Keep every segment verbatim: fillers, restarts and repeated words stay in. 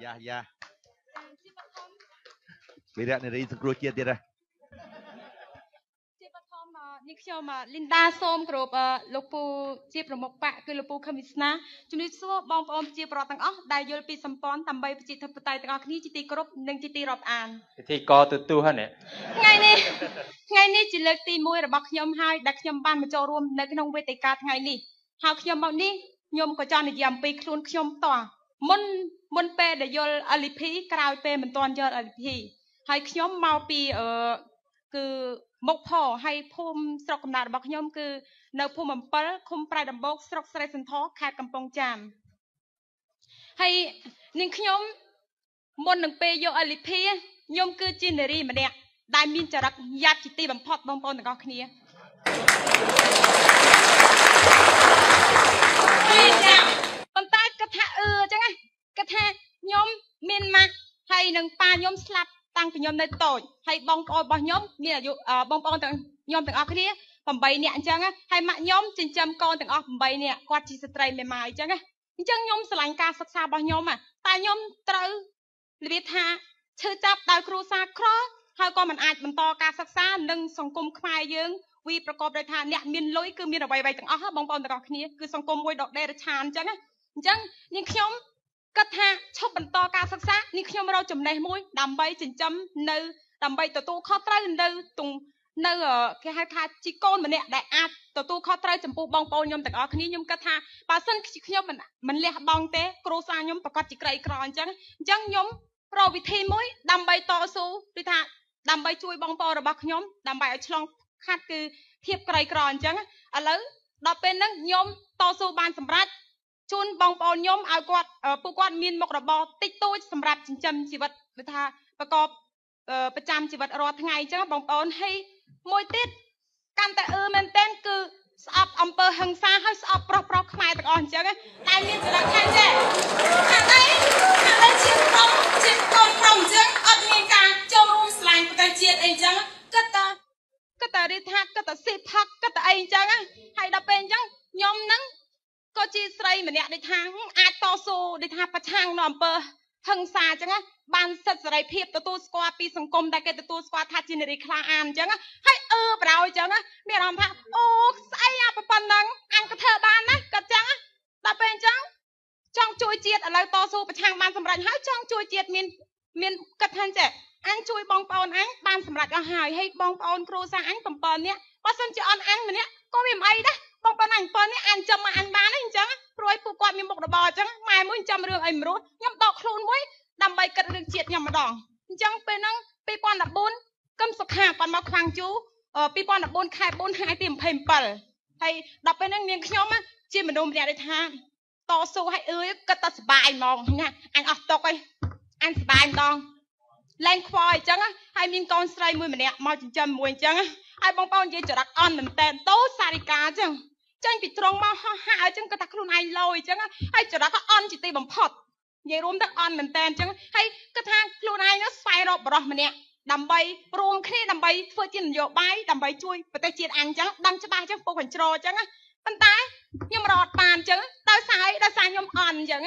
យ៉ាយ៉ាវិរៈនារីសង្គ្រោះជាតិទៀតហ៎ជាបឋមនេះខ្ញុំលីនដាសូមគោរពលោកពូជាប្រមុខបកគឺលោកពូខឹមវិស្នាជំរាបសួរបងប្អូនប្រជាពលរដ្ឋទាំងអស់ដែលយល់ពីសម្ព័ន្ធដើម្បីប្រជាធិបតេយ្យទាំងអស់គ្នាជាទីគោរពនិងជាទីរាប់អានពិធីកទូទូហ្នឹងថ្ងៃនេះថ្ងៃនេះជាលើកទីមួយរបស់ខ្ញុំហើយដែលខ្ញុំបានមកចូលរួមនៅក្នុងវេទិកាថ្ងៃនេះហើយខ្ញុំមកនេះខ្ញុំក៏ចង់និយាយអំពីខ្លួនខ្ញុំផ្ទាល់មុនមុនពេលដែលយល់ แอล อี พี ក្រោយពេលមិនទាន់យល់ แอล อี พี ហើយខ្ញុំមកពីអឺគឺមុខផហើយភូមិស្រុកកំណើតរបស់ខ្ញុំគឺនៅភូមិអំពិលឃុំប្រៃដំបូកស្រុកស្រីសន្ធរខេត្តកំពង់ចាមហើយនាងខ្ញុំមុននឹងពេលយក แอล อี พี ខ្ញុំគឺជានារីម្នាក់ដែលមានចរិតយ៉ាប់ជាទីបំផុតបងប្អូនទាំងអស់គ្នាប៉ុន្តែគាត់ថាអឺអញ្ចឹងគាត់ថាខ្ញុំមានម៉ាក់ហើយនឹងប៉ាខ្ញុំស្លាប់តាំងពីខ្ញុំនៅតូចហើយបងប្អូនរបស់ខ្ញុំមានអាយុបងប្អូនទាំងខ្ញុំទាំងអស់គ្នា8នាក់អញ្ចឹងហើយម៉ាក់ខ្ញុំចិញ្ចឹមកូនទាំងអស់8នាក់គាត់ជាស្ត្រីមេម៉ាយអញ្ចឹងអញ្ចឹងខ្ញុំស្រឡាញ់ការសិក្សារបស់ខ្ញុំតែខ្ញុំត្រូវរបៀបថាឈឺចាប់ដោយគ្រួសារក្រហើយក៏មិនអាចបន្តការសិក្សានិងសង្គមខ្មែរយើងវាប្រកបដោយថាអ្នកមានលុយគឺមានអ្វីៗទាំងអស់បងប្អូនទាំងអស់គ្នាគឺសង្គមមួយដដេរឆានអញ្ចឹងអញ្ចឹងនាងខ្ញុំគិតថាឈប់បន្តការសិក្សានេះខ្ញុំរកចំណេះមួយដើម្បីចិញ្ចឹមនៅដើម្បីទទួលខុសត្រូវនៅទងនៅគេហៅថាជីកូនម្នាក់ដែលអាចទទួលខុសត្រូវចំពោះបងប្អូនខ្ញុំទាំងអស់គ្នាខ្ញុំគិតថាបើសិនខ្ញុំមិនមិនលះបង់ទេគ្រួសារខ្ញុំប្រកាសជាក្រីក្រអញ្ចឹងអញ្ចឹងខ្ញុំរកវិធីមួយដើម្បីតស៊ូគឺថាដើម្បីជួយបងប្អូនរបស់ខ្ញុំដើម្បីឲ្យឆ្លងខាត់គឺភាពក្រីក្រអញ្ចឹងឥឡូវដល់ពេលហ្នឹងខ្ញុំតស៊ូបានសម្រេចជូនបងប្អូនខ្ញុំឲ្យគាត់ពួកគាត់មានមុខរបរតិចតួចសម្រាប់ចិញ្ចឹមជីវិតគឺថាប្រកបប្រចាំជីវិតរាល់ថ្ងៃអញ្ចឹងបងប្អូនហើយមួយទៀតកាន់តែអឺមែនទែនគឺស្អប់អំពើហិង្សាហើយស្អប់ប្រុសប្រុសខ្មែរទាំងអស់អញ្ចឹងតែមានចរិតខាងចេះខាងអីខាងអីជាប្រុសជាកូនប្រុសអញ្ចឹងអត់មានការចូលរួមស្រឡាញ់ប្រទេសជាតិអីអញ្ចឹងគិតតែគិតតែរៀបថាគិតតែស៊ីផឹកគិតតែអីអញ្ចឹងហើយដល់ពេលអញ្ចឹងខ្ញុំហ្នឹងក៏ជាស្រីម្នាក់ដូចថាអាចតស៊ូដូចថាប្រឆាំងនៅអំពើហិង្សាអញ្ចឹងបានសិទ្ធិសេរីភាពទទួលស្គាល់ពីសង្គមដែលគេទទួលស្គាល់ថាជានារីក្លាហានអញ្ចឹងហើយអឺប្រោយអញ្ចឹងមានអារម្មណ៍ថាអូស្អីអាប៉ុណ្ណឹងអញក៏ធ្វើបានណាក៏អញ្ចឹងដល់ពេលអញ្ចឹងចង់ជួយជាតិឥឡូវតស៊ូប្រឆាំងបានសម្រេចហើយចង់ជួយជាតិមានមានគិតថាចេះអញជួយបងប្អូនអញបានសម្រេចអស់ហើយហើយបងប្អូនគ្រួសារអញ7នាក់បើសិនជាអន់អញម្នាក់ក៏វាមិនអីដែរបងប្អូនអញ7នាក់អញចាំមកអញបានអញ្ចឹងព្រួយពួកគាត់មានមុខរបរអញ្ចឹងម៉ែមួយចាំរឿងអីមិនរស់ខ្ញុំដកខ្លួនមួយដើម្បីគិតរឿងជាតិខ្ញុំម្ដងអញ្ចឹងពេលហ្នឹង2014កឹមសុខាគាត់មកខ្វាំងជូ2014ខែ4ថ្ងៃទី27ហើយដល់ពេលហ្នឹងនាងខ្ញុំជាមនុស្សម្នាក់ដូចថាតស៊ូឲ្យអើយគិតតែសុបាយហ្មងណាអញអស់ទុកអីអញសុបាយម្ដងលែងខ្វល់អញ្ចឹងហើយមានកូនស្រីមួយម្នាក់មកចិញ្ចឹមមួយអញ្ចឹងហើយបងប្អូននិយាយចរិតអន់មែនតើតូសារិកាអញ្ចឹងចេញពីត្រង់មកហោះហើរអញ្ចឹងគាត់ថាខ្លួនឯងលយអញ្ចឹងហើយចរិតក៏អន់ជាទីបំផុតនិយាយរួមទៅអន់មែនតើអញ្ចឹងហើយគាត់ថាខ្លួនឯងស្វែងរកបរិះម្នាក់ដើម្បីរួមគ្នាដើម្បីធ្វើជានយោបាយដើម្បីជួយប្រទេសជាតិអញអញ្ចឹងដឹងច្បាស់អញ្ចឹងពុកកញ្ជ្រោអញ្ចឹងប៉ុន្តែខ្ញុំរត់បានអញ្ចឹងដោយសារអីដោយសារខ្ញុំអន់អញ្ចឹង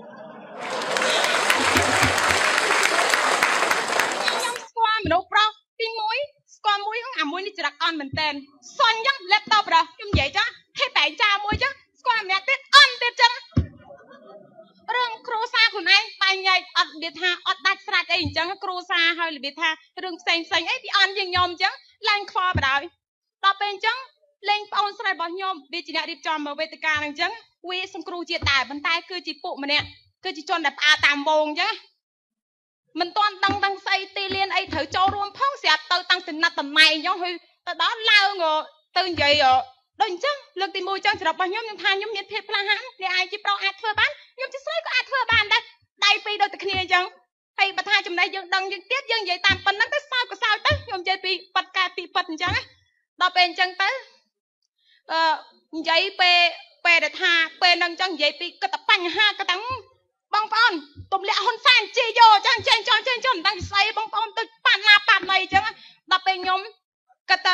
ខ្ញុំស្គាល់មនុស្សប្រុសទីមួយស្គាល់មួយអាមួយនេះចរិតអន់មែនតើសុញអញ្ចឹង laptop របស់ខ្ញុំនិយាយចាទេបែងចាមួយអញ្ចឹងស្គាល់ម្នាក់ទៀតអន់ទៀតអញ្ចឹងរឿងគ្រួសារខ្លួនឯងបែងញែកអត់និយាយថាអត់ដាច់ស្រេចអីអញ្ចឹងគ្រួសារហើយនិយាយថារឿងផ្សេងផ្សេងអីពីអន់ជាងខ្ញុំអញ្ចឹងឡើងខ្វល់បណ្ដោយដល់ពេលអញ្ចឹងលេងប្អូនស្រីរបស់ខ្ញុំវាជាអ្នករៀបចំមកវេទិកាហ្នឹងអញ្ចឹងវាសង្គ្រោះជាតិដែរប៉ុន្តែគឺជាពួកម្នាក់គឺជាជនដែលផ្អើតាមវងអញ្ចឹងមិនទាន់ដឹងដឹងស្អីទីលានអីត្រូវចូលរួមផងស្រាប់ទៅតាំងពីណាត់តំណែងអញ្ចឹងហើយទៅដល់ឡើងទៅនិយាយដូចអញ្ចឹងលើកទីមួយអញ្ចឹងសម្រាប់របស់ខ្ញុំខ្ញុំថាខ្ញុំមានភាពក្លាហានអ្នកឯងជាប្រុសអាចធ្វើបានខ្ញុំជាស្រីក៏អាចធ្វើបានដែរដៃពីរដូចតែគ្នាអញ្ចឹងហើយបើថាចំណេះយើងដឹងយើងទៀតយើងនិយាយតាមប៉ុណ្ណឹងទៅសើចក៏សើចទៅខ្ញុំនិយាយពីប៉ាត់កែពីប៉ាត់អញ្ចឹងដល់ពេលអញ្ចឹងទៅអឺនិយាយពេលពេលដែលថាពេលហ្នឹងអញ្ចឹងនិយាយពីគិតតែបញ្ហាគិតតែបងប្អូនទម្លាក់ហ៊ុនសែនជាយកអញ្ចឹងចេញចង់ចេញចង់មិនដឹងស្អីបងប្អូនទៅប៉ាត់ណាប៉ាត់ណីអញ្ចឹងដល់ពេលខ្ញុំគិតតែ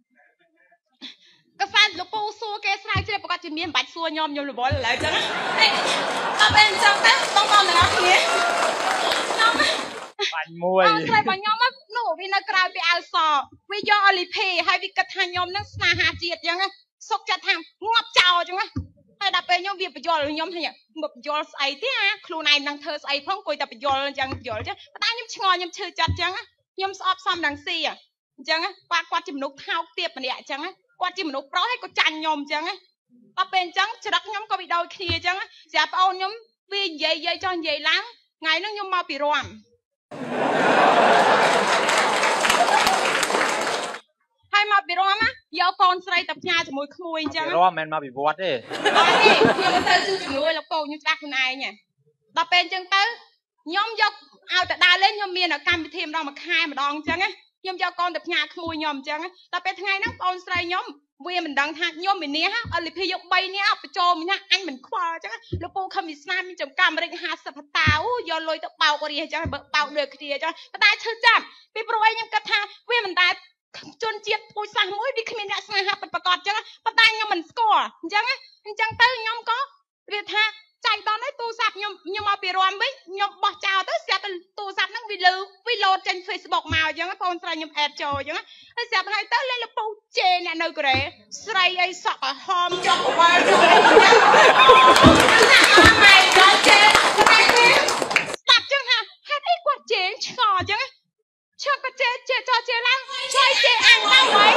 កសានលោកពូសួរគេស្រាវជ្រាវប្រកាសជាមានមិនបាច់សួរខ្ញុំខ្ញុំរវល់ឥឡូវអញ្ចឹងដល់ពេលអញ្ចឹងទៅបងប្អូនទាំងអស់គ្នាมวยใส่บางยอมว่าหนูวินาคราวไปเอาสอวิยออลิเพย์ให้วิกทานยอมนั่งสนาหาเจียดยังไงสกจะทางงอบเจ้าจังไงให้ดับเป็นยอมวิปยอลยอมให้เนี่ยแบบยอลใส่ที่ฮะครูนายนั่งเธอใส่พ้องกุยแต่ปยอลยังยอลจังแต่ยอมชงอยอมเชื่อจัดจังยอมสอบซ้ำดังซีอ่ะจังไงกวาดกวาดจิมนุกเท้าเตียบมันเนี่ยจังไงกวาดจิมนุกเพราะให้ก็จันยอมจังไงแต่เป็นจังจะรักยอมก็ไปโดยเคลียจังจะเอายอมวิใหญ่ใหญ่จอนใหญ่ล้างไงนั่งยอมมาปีรวมให้มาปีรวมอ่ะยาวกอนใส่ตับยาจมูกขโมยจังปีรวมแมนมาปีบวชเด้ตอนนี้ยอมเตอร์ชื่อจมูกแล้วโป่งยอมจักคนไหนเนี่ยแต่เป็นจังเตอร์ยอมยกเอาแต่ดาเล่นยอมเมียนการไปเทียมเรามาคายมาดองจังไงยอมยาวกอนตับยาขโมยยอมจังแต่เป็นไงนั่งกอนใส่ยอมเวียมันดังทางยอมแบบนี้ฮะอะไรพี่ยกใบเนี้ยไปโจมเนี่ยอันเหมือนควาจังแล้วปูคำมิสนามีจำการบริหารสัพตาวย้อนลอยตะเป่ากระเดียจังเป่าเดือดกระเดียจังแต่ได้เธอจับไปโปรยยังกระทาเวียมันได้จนเจี๊ยบปุยสามมุ้ยดิขมิ้นเนี่ยสนาฮะเป็นประกอบจังแต่ได้ยอมมันสกอร์จังจังเตยยอมก็เวียท่าใจตอนนั้นตู้สับยมยมเอาไปรวมไว้ยมบอกเจ้าตู้เสียเป็นตู้สับนั่งวิลูวิโลจันเฟซบุ๊กมาอย่างนั้นพอมันใส่ยมแอดโจอย่างนั้นเสียเป็นไงตู้เล่นแล้วปูเจเนี่ยนึกเลยใส่ไอ้สักหอมจังหวะจังไม่ก็เจไม่เป็นสับจังฮะให้ไอ้กว่าเจชอจังชอบก็เจเจจอเจล่างใช่เจอ่างล่างไว้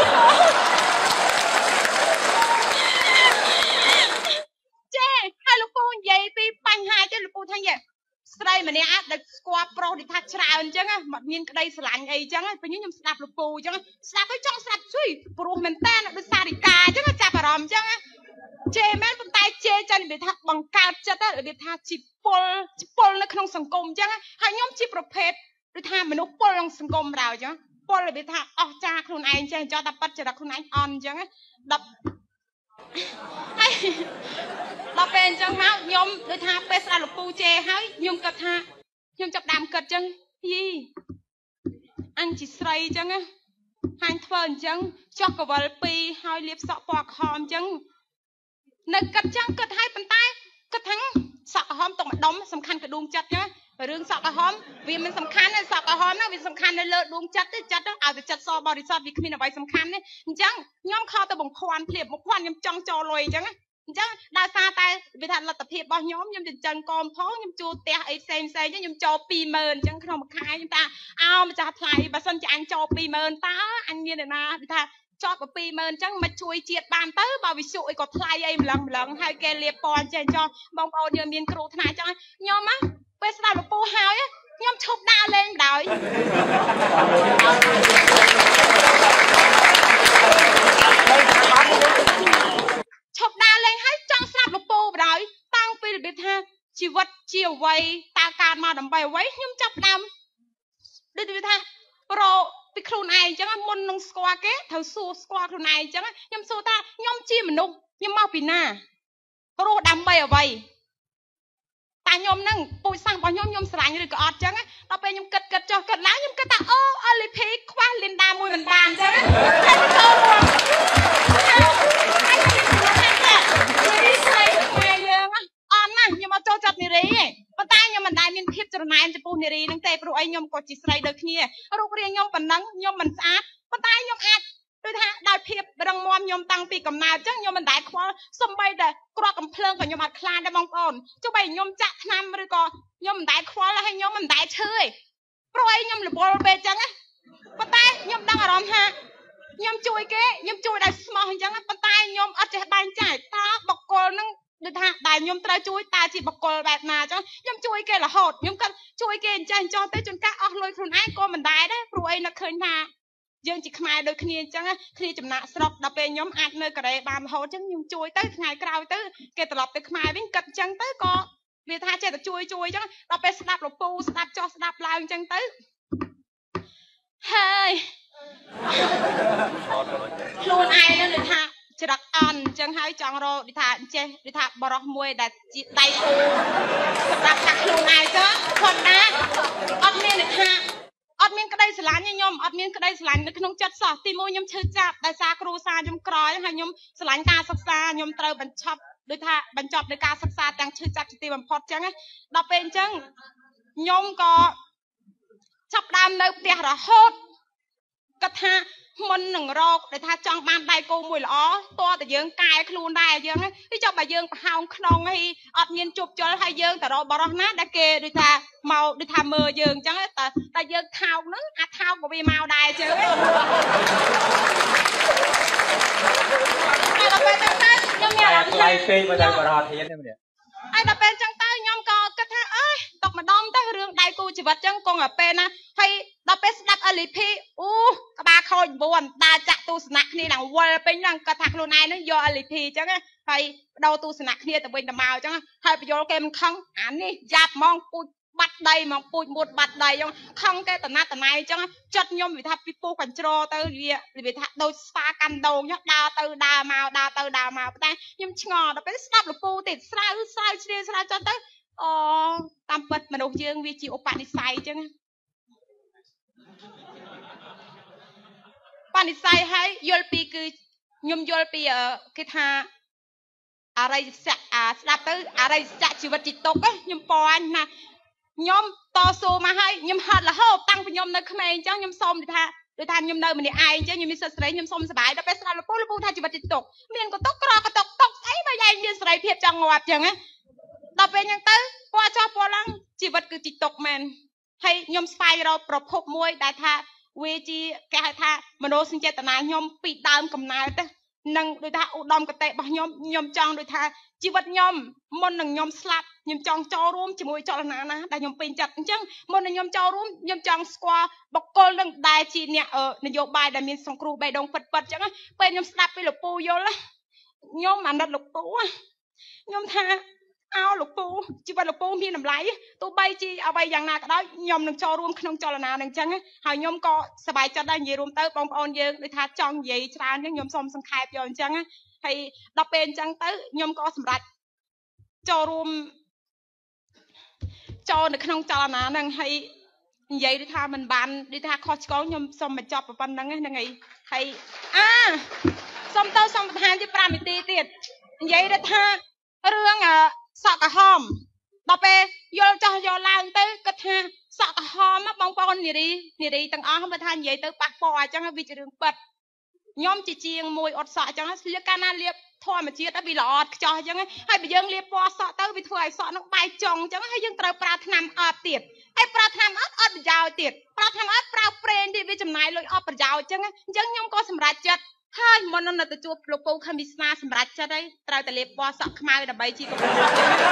ให้ลูกปูใหญ่ปีปัญหาจะลูกปูทั้งใหญ่สไลมันเนี่ยเด็กสควอปโปรดิทัชชราอันจังอ่ะมันมีกระไดสลังไอ้จังอ่ะเป็นยังสลับลูกปูจังสลับให้จ้องสลับช่วยปรุงมันเต้นดูซาดิกาจังอ่ะจับอารมณ์จังอ่ะเจแม่เป็นตายเจจันเดี๋ยวท่าบังการจัดเดี๋ยวท่าจิปลจิปลในขนมสังคมจังอ่ะให้ย่อมจิประเภทเดี๋ยวท่ามนุษย์ปลในสังคมเราจังปลเดี๋ยวท่าออกจากคนไอ้จังจอดับปัจจัยคนไอ้อ่อนจังอ่ะดับเราเป็นจังฮะยมโดยทางเป็นสระลูกปูเจให้ยมกระทะยมจับดำกระจังยี่อันจิตใส่จังอะหันเฟินจังจอกกบวลปีให้เลียบสะปอกหอมจังนึกกระจังกระไทยเป็นใต้กระทั้งสะหอมตรงดมสำคัญกระดุมจัดนะเรื่องสะหอมวิมันสำคัญนะสะหอมนะวิสำคัญในเลือดดวงจัดที่จัดนะอาจจะจัดซอบริษัทวิคมีนเอาไว้สำคัญเนี่ยจังย่อมคอตะบงควันเปลี่ยนบงควันยำจังจอลอยจังจังดาซาตายวิธีรัตเพียบบ่ย้อมยำจังกอมท้องยำจูเตะไอเซนเซยยำจอปีเมินจังขนมขายยำตาเอามาจากไทยบัสันจะอันจอปีเมินตาอันนี้เนี่ยนะวิธีจอกกับปีเมินจังมาช่วยเจียดบานเตอร์บ่วิสุไอก็ทลายไอหลังหลังให้แกเลียปอนเจนจอบองเอาเดียมีนครูทนายจังย้อมมั้งไปสลับปูหายย้อมชกดาเล่นดอยชกดาเล่นให้จังสลับปูดอยตั้งปีบิดฮะชีวิตเจียวไว้ตาการมาดำใบไว้ย้อมจับดำดูดูท่าโปรไปครูนายจังมุนนงสควอเกะเธอสู้สควอครูนายจังย้อมสู้ตาย้อมจีมนุกย้อมมาปีหน้าโปรดำใบเอาไว้ตายมนั่งปุยสั่งปอยมยมสลายอยู่ก็อดจังเราไปยมกัดกัดจอกัดล้างยมกัดตาโอ้อะไรเพกคว้าลินดามวยมันบานจังใครจะโตรวมใครจะเป็นคนแรกเนี่ยนี่ใครใครเยอะอ่ะอ่อนนะยมเอาโจจับนิรีปะตายยมมันได้มีพิบจรนายจะปูนิรีนั่งเตะปลุกไอยมกดจิตใส่เด็กเนี่ยรูปเรียงยมปนังยมมันสะอาดปะตายยมอาดโดยท่าได้เพียบรังมอมยมตังปีกับนาจังยมมันได้ควาสมบัยแต่กรอกกำเพลิงกับยมอัดคลานได้มองอ่อนจะไปยมจักนำหรือก็ยมมันได้ควาแล้วให้ยมมันได้เชยโปรยยมหรือบอลเบจังอะปะตายยมดังอารมณ์ฮะยมช่วยเก๋ยมช่วยได้สมองจังอะปะตายยมอาจจะได้ใจตาบกกลนั่งโดยท่าได้ยมตราช่วยตาจีบกกลแบบนาจังยมช่วยเก๋ละหดยมก็ช่วยเก๋ใจจอเตจนก้าออกเลยคนไอ้ก็มันได้ได้โปรยนักเคยนายังจิกมาโดยคณีจังคณีจำหน้าสลับดับเป็นย้อมอัดเนื้อกระไรบานเขาจังยังช่วยเต้ไงกล่าวเต้เกตลบไปขมายวิ่งกัดจังเต้ก็เวทาเจตช่วยช่วยจังดับไปสลับหลบปูสลับจอสลับลายจังเต้เฮ้ยลูนไอนั่นเลยท่าจะรักอันจังให้จังโรดิท่าเจดิท่าบรอกมวยแต่จิตไตปูสำหรับนักลูนไอจ้ะคนนะอันนี้เลยท่าอดมีนก็ได้สลายยมอดมีนก็ได้สลายในขนมจัดสอดตีมูยมเชื่อจับได้ซาครูซายมกรอยให้ยมสลายการศึกษายมเตอร์บรรจบโดยท่าบรรจบในการศึกษาแต่งชื่อจับตีบันพอดจังไงเราเป็นจังยมก็ចាប់ដើមនៅផ្ទះរហូតគាត់ថាមុននឹងរកដែលថាចង់បានដៃគោមួយល្អតើតែយើងកែខ្លួនដែរយើងហ្នឹងចុះបើយើងប្រហោងក្នុងហើយអត់មានជប់ជល់ហើយយើងទៅរកបរោះណាដែលគេដូចថាមកដូចថាមើលយើងអញ្ចឹងតែតែយើងថោកហ្នឹងអាចថោកក៏វាមកដែរអញ្ចឹងតែដល់ពេលទៅខ្ញុំមានអារម្មណ៍ថាពេកមកដល់បរោះធាននេះហើយដល់ពេលអញ្ចឹងទៅខ្ញុំក៏គិតថាអើយຕົកម្ដងទៅរឿងដៃគូជីវិតអញ្ចឹងគង់តែពេលណាហើយដល់ពេលស្ដាប់ L P អូក្បាលខូចបួនដើរចាក់ទស្សនៈគ្នាឡើងវល់ពេញហ្នឹងគាត់ថាខ្លួនឯងហ្នឹងយក L P អញ្ចឹងហើយបដូរទស្សនៈគ្នាទៅវិញទៅមកអញ្ចឹងហើយបញ្យល់គេមិនខឹងអានេះយ៉ាប់ហ្មងពូជបាត់ដីហ្មងពូជមួយបាត់ដីអញ្ចឹងខឹងគេតំណាត់តំណៃអញ្ចឹងចិត្តខ្ញុំវាថាពីពូកញ្ជ្រោទៅវាវាថាដូចស្វាកាន់ដងអញ្ចឹងដើរទៅដើរមកដើរទៅដើរមកតែខ្ញុំឆ្ងល់ដល់ពេលស្ដាប់លពូទៀតស្រាវស្រាវជ្រាវស្រាវចុះទៅអូតាមពិតមនុស្សយើងវាជាឧបនិស្ស័យអញ្ចឹងបនិស្ស័យហើយយល់ពីគឺខ្ញុំយល់ពីគេថាអរិយស័ក្តិអាស្ដាប់ទៅអរិយស័ក្តិជីវិតជីតុកខ្ញុំពណ៌ណាខ្ញុំតស៊ូមកហើយខ្ញុំហត់រហូតតាំងពីខ្ញុំនៅក្មេងអញ្ចឹងខ្ញុំសុំថាដូចថាខ្ញុំនៅម្នាក់ឯងអញ្ចឹងខ្ញុំមានសិទ្ធិសេរីខ្ញុំសុំសប្បាយដល់ពេលស្ដាប់លពូលពូថាជីវិតជីតុកមានកតុកក្រកតុកតុកស្អីបើឯងមានសេរីភាពចង់ងាប់អញ្ចឹងណាដល់ពេលអញ្ចឹងទៅពណ៌ចោះពណ៌ឡើងជីវិតគឺជីតុកមែនហើយខ្ញុំស្វែងរកប្រភពមួយដែលថាវាជាគេហៅថាមនោសញ្ចេតនាខ្ញុំពីដើមកំណើតទៅនឹងដូចថាឧត្តមគតិរបស់ខ្ញុំខ្ញុំចង់ដូចថាជីវិតខ្ញុំមុននឹងខ្ញុំស្លាប់ខ្ញុំចង់ចូលរួមជាមួយចលនាណាដែលខ្ញុំពេញចិត្តអញ្ចឹងមុននឹងខ្ញុំចូលរួមខ្ញុំចង់ស្គាល់បុគ្គលនឹងដែលជាអ្នកនយោបាយដែលមានសង្គ្រោះបេះដូងពិតពិតអញ្ចឹងពេលខ្ញុំស្ដាប់ពីលោកពូយល់ខ្ញុំអាណិតលោកពូខ្ញុំថាអោលោកពូជីវិតលោកពូមានតម្លៃទោះបីជាអ្វីយ៉ាងណាក៏ដោយខ្ញុំនឹងចូលរួមក្នុងចលនានឹងអញ្ចឹងហើយខ្ញុំក៏សប្បាយចិត្តដែរនិយាយរួមទៅបងប្អូនយើងដូចថាចង់និយាយច្រើនអញ្ចឹងខ្ញុំសូមសង្ខេបយកអញ្ចឹងហើយដល់ពេលអញ្ចឹងទៅខ្ញុំក៏សម្រេចចូលរួមចូលនៅក្នុងចលនានឹងហើយនិយាយដូចថាមិនបានដូចថាខុសឆ្គងខ្ញុំសូមបញ្ចប់ប៉ុណ្្នឹងហ្នឹងហើយហើយអាសូមទៅសូមបន្ថែមជា5នាទីទៀតនិយាយដូចថារឿងសក់ក្រហមដល់ពេលយល់ចោះយកឡើងទៅគាត់ថាសក់ក្រហមបងប្អូននារីនារីទាំងអស់បើថានិយាយទៅប៉ះពាល់អញ្ចឹងវាជារឿងពិតខ្ញុំជាជាងមួយអត់សក់អញ្ចឹងស្លៀកកាលណាលាបធម្មជាតិទៅវាល្អអត់ខ្ចោះអញ្ចឹងហើយបើយើងលាបពណ៌សក់ទៅវាធ្វើឲ្យសក់នឹងបែកចុងអញ្ចឹងហើយយើងត្រូវប្រើថ្នាំអត់ទៀតហើយប្រើថ្នាំអត់អត់ប្រយោជន៍ទៀតប្រើថ្នាំអត់ប្រើប្រេងទៀតវាចំណាយលុយអត់ប្រយោជន៍អញ្ចឹងអញ្ចឹងខ្ញុំក៏សម្រេចចិត្តហើយមុននឹងទៅជួបលោកពូខេមីស្នាសម្រាប់ចិត្តហើយត្រូវតែលាបពណ៌សក់ខ្មៅដើម្បីជីកំពុងហើយ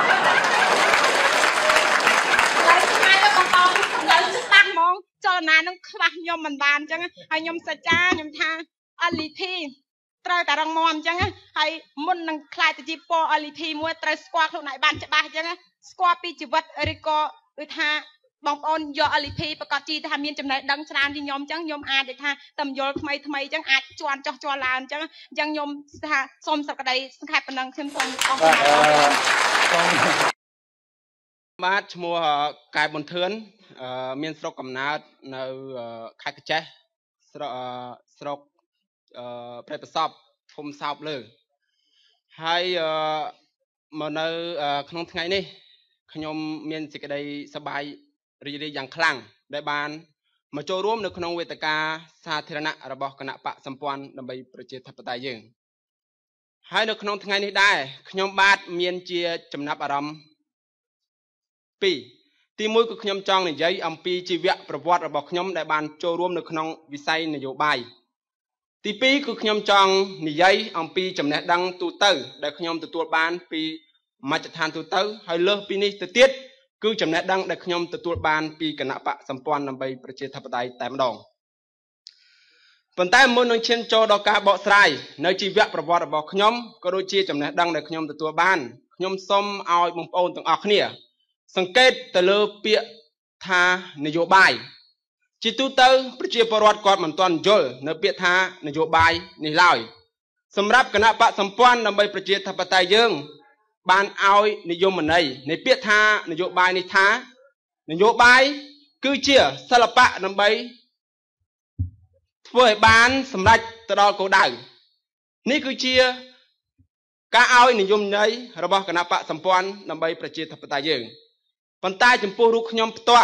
ស្មាយទៅបងប្អូននៅច្បាស់ហ្មងចលនានឹងខ្វះខ្ញុំមិនបានអញ្ចឹងហើយខ្ញុំសច្ចាខ្ញុំថា L P ត្រូវតែរងមាំអញ្ចឹងហើយមុននឹងខ្លាយទៅជាពណ៌ L P មួយត្រូវស្គាល់ខ្លួនឯងបានច្បាស់អញ្ចឹងស្គាល់ពីជីវិតឬក៏ដូចថាបងប្អូនយក L P ប្រកាសជីថាមានចំណេះដឹងច្រើនជាខ្ញុំអញ្ចឹងខ្ញុំអាចដូចថាតំយល់ថ្មីថ្មីអញ្ចឹងអាចជន់ចោះជន់ឡើងអញ្ចឹងអញ្ចឹងខ្ញុំថាសូមសក្តីសង្ខេបប៉ុណ្ណឹងខ្ញុំសូមអរគុណបាទឈ្មោះកែប៊ុនធឿនមានស្រុកកំណើតនៅខេត្តកញ្ចេះស្រុកស្រុកព្រៃប្រសពភូមិសោបលើហើយមកនៅក្នុងថ្ងៃនេះខ្ញុំមានសេចក្តីសប្បាយរីករាយយ៉ាងខ្លាំងដែលបានមកចូលរួមនៅក្នុងវេទិកាសាធារណៈរបស់គណៈបកសម្ព័ន្ធដើម្បីប្រជាធិបតេយ្យយើងហើយនៅក្នុងថ្ងៃនេះដែរខ្ញុំបាទមានជាចំណាប់អារម្មណ៍ពីរទីមួយគឺខ្ញុំចង់និយាយអំពីជីវប្រវត្តិរបស់ខ្ញុំដែលបានចូលរួមនៅក្នុងវិស័យនយោបាយទីពីរគឺខ្ញុំចង់និយាយអំពីចំណេះដឹងទូទៅដែលខ្ញុំទទួលបានពីមជ្ឈដ្ឋានទូទៅហើយលើសពីនេះទៅទៀតគឺចំណេះដឹងដែលខ្ញុំទទួលបានពីគណៈបកសម្ព័ន្ធដើម្បីប្រជាធិបតេយ្យតែម្ដងប៉ុន្តែមុននឹងឈានចូលដល់ការបកស្រាយនៅជីវប្រវត្តិរបស់ខ្ញុំក៏ដូចជាចំណេះដឹងដែលខ្ញុំទទួលបានខ្ញុំសូមឲ្យបងប្អូនទាំងអស់គ្នាសង្កេតទៅលើពាក្យថានយោបាយជាទូទៅប្រជាពលរដ្ឋគាត់មិនទាន់យល់នៅពាក្យថានយោបាយនេះឡើយសម្រាប់គណៈបកសម្ព័ន្ធដើម្បីប្រជាធិបតេយ្យយើងបានឲ្យនិយមន័យនៃពាក្យថានយោបាយនេះថានយោបាយគឺជាសិល្បៈដើម្បីធ្វើឲ្យបានសម្រេចទៅដល់គោលដៅនេះគឺជាការឲ្យនិយមន័យរបស់គណៈបកសម្ព័ន្ធដើម្បីប្រជាធិបតេយ្យយើងប៉ុន្តែចំពោះរូបខ្ញុំផ្ទាល់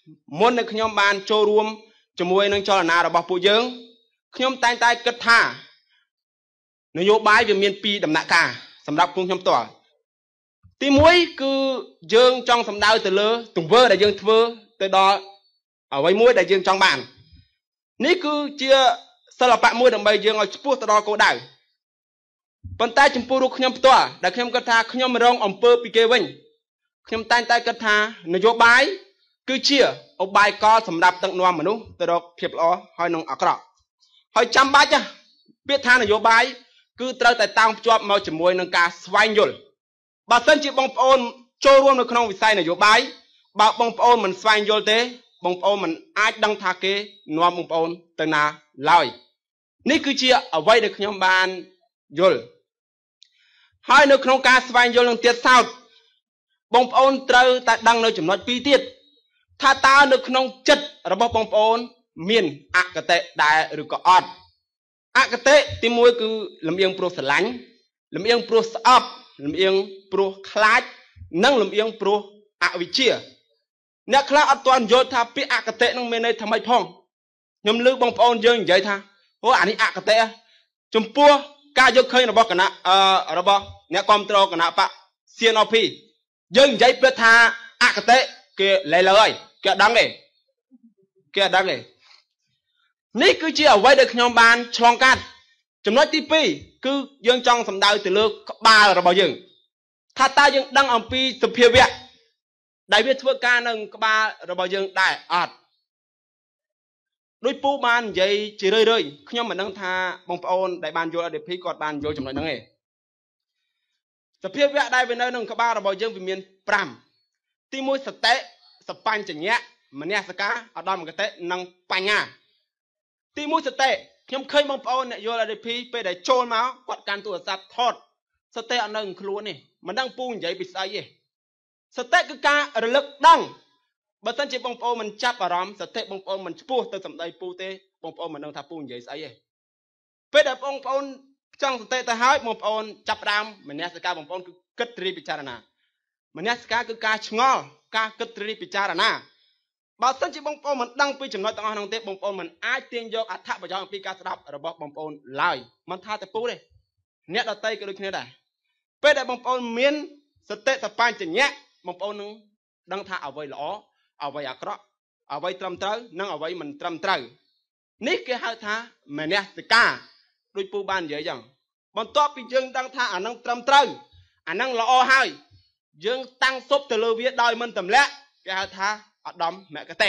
មុននៅខ្ញុំបានចូលរួមជាមួយនឹងចលនារបស់ពួកយើងខ្ញុំតែងតែគិតថានយោបាយវាមានពីរដំណាក់កាលសម្រាប់ខ្ញុំផ្ទាល់ទីមួយគឺយើងចង់សម្ដៅទៅលើទង្វើដែលយើងធ្វើទៅដល់អ្វីមួយដែលយើងចង់បាននេះគឺជាសិល្បៈមួយដើម្បីយើងឲ្យឆ្ពោះទៅដល់គោលដៅប៉ុន្តែចំពោះរូបខ្ញុំផ្ទាល់ដែលខ្ញុំគិតថាខ្ញុំរងអំពើពីគេវិញខ្ញុំតែងតែគិតថានយោបាយគឺជាឧបាយកលសម្រាប់ដឹកនាំមនុស្សទៅរកភាពល្អហើយនឹងអាក្រក់ហើយចាំបាច់ពាក្យថានយោបាយគឺត្រូវតែតោងភ្ជាប់មកជាមួយនឹងការស្វែងយល់បើសិនជាបងប្អូនចូលរួមនៅក្នុងវិស័យនយោបាយបើបងប្អូនមិនស្វែងយល់ទេបងប្អូនមិនអាចដឹងថាគេនាំបងប្អូនទៅណាឡើយនេះគឺជាអ្វីដែលខ្ញុំបានយល់ហើយនៅក្នុងការស្វែងយល់នឹងទៀតសោតបងប្អូនត្រូវតែដឹងនៅចំណុចពីរទៀតថាតើនៅក្នុងចិត្តរបស់បងប្អូនមានអកតេដែរឬក៏អត់អកតេទីមួយគឺលំអៀងព្រោះស្រឡាញ់លំអៀងព្រោះស្អប់លំអៀងព្រោះខ្លាចនិងលំអៀងព្រោះអវិជ្ជាអ្នកខ្លះអត់ទាន់យល់ថាពាក្យអកតេនឹងមានន័យថាម៉េចផងខ្ញុំលើកបងប្អូនយើងនិយាយថាអូអានេះអកតេចំពោះការយកឃើញរបស់គណៈអឺរបស់អ្នកគ្រប់គ្រងគណៈបក សៀន អូ ភី យើងនិយាយព្រឹកថាអកតេគេលែលើហើយគេអត់ដឹងទេគេអត់ដឹងទេនេះគឺជាអ្វីដែលខ្ញុំបានឆ្លងកាត់ចំណុចទីពីរគឺយើងចង់សម្ដៅទៅលើក្បាលរបស់យើងថាតើយើងដឹងអំពីសភាវៈដែលវាធ្វើការនឹងក្បាលរបស់យើងដែរអត់ដោយពូបាននិយាយជារឿយរឿយខ្ញុំមិនដឹងថាបងប្អូនដែលបានយល់ អេ ឌី ភី គាត់បានយល់ចំណុចហ្នឹងទេសភាវៈដែលវានៅក្នុងក្បាលរបស់យើងវាមានប្រាំទីមួយសតិសបញ្ចញ្ញៈមនសិការឧត្តមគតិនិងបញ្ញាទីមួយសតិខ្ញុំឃើញបងប្អូនអ្នកយល់ អេ ឌី ភី ពេលដែលចូលមកគាត់កាន់ទូរស័ព្ទថតសតិអត់នៅក្នុងខ្លួននេះមិនដឹងពូនិយាយពីស្អីទេសតិគឺការរលឹកដឹងបើសិនជាបងប្អូនមិនចាប់អារម្មណ៍សតិបងប្អូនមិនឆ្ពោះទៅសម្ដីពូទេបងប្អូនមិនដឹងថាពូនិយាយស្អីទេពេលដែលបងប្អូនចង់សតិទៅហើយបងប្អូនចាប់ផ្ដើមមនសិការបងប្អូនគឺគិតត្រៀបពិចារណាមនសិការគឺការឆ្ងល់ការគិតត្រៀបពិចារណាបើសិនជាបងប្អូនមិនដឹងពីចំណុចទាំងអស់ហ្នឹងទេបងប្អូនមិនអាចទាញយកអត្ថប្រយោជន៍អំពីការស្ដាប់របស់បងប្អូនឡើយមិនថាតែពូទេអ្នកដទៃក៏ដូចគ្នាដែរពេលដែលបងប្អូនមានសតិសបញ្ចញ្ញៈបងប្អូននឹងដឹងថាអ្វីល្អអ្វីអាក្រក់អ្វីត្រឹមត្រូវនិងអ្វីមិនត្រឹមត្រូវនេះគេហៅថាមនសិការដូចពូបាននិយាយចឹងបន្ទាប់ពីយើងដឹងថាអានឹងត្រឹមត្រូវអានឹងល្អហើយយើងតាំងសុបទៅលើវាដោយមិនទម្លាក់គេហៅថាឧត្តមមគតិ